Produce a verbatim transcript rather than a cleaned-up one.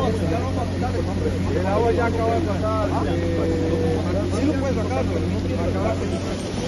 El agua ya acaba de pasar. Sí lo puedes sacar, pero no quiero sacar.